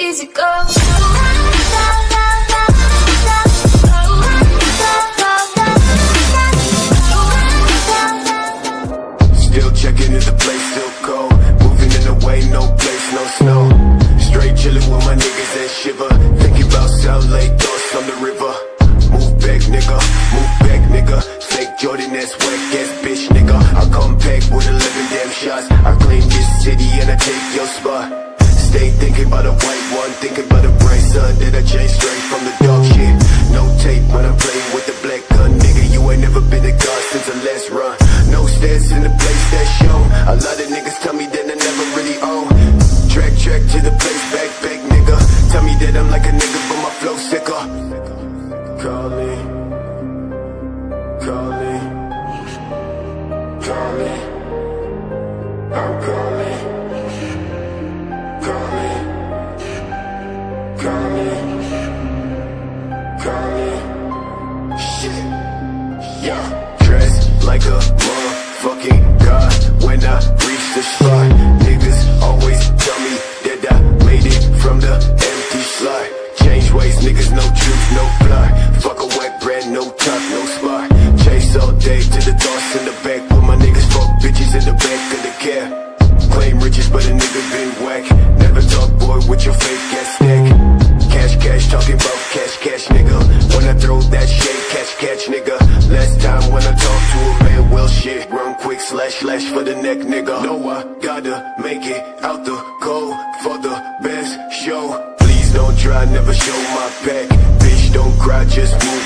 easy go. Still checking if the place still cold. Moving in the way, no place, no snow. Straight chilling with my niggas that shiver. Thinking about South Lake, thoughts on the river. Move back, nigga, move back, nigga. Fake Jordan, that's whack ass bitch, nigga. I come back with 11 damn shots. I claim this city and I take your spot. Stay thinking about a white one, thinking about a bright sun that I changed straight from the dog shit. No tape when I'm playing with the black gun, nigga. You ain't never been a god since the last run. No stats in the place that show. A lot of niggas tell me that I never really own. Track to the place, back, nigga. Tell me that I'm like a nigga, but my flow sicker. Call me, call me, call me. I'm calling, call me, call me, call me. Shit, yeah. Dressed like a motherfucking god when I reach the spot. Niggas always tell me that I made it from the empty slot. Change ways, niggas, no truth, no fly. Fuck a wet brand, no top, no spot. Chase all day to the thoughts in the back. Put my niggas fuck bitches in the back of the cab. Claim riches, but a nigga been whack. Never talk, boy, with your fake ass stack. Cash, talking about cash, nigga. When I throw that shit, catch, nigga. Last time when I talk to a man, well shit. Run quick, slash for the neck, nigga. No, I gotta make it out the cold for the best show. Please don't try, never show my back. Bitch, don't cry, just move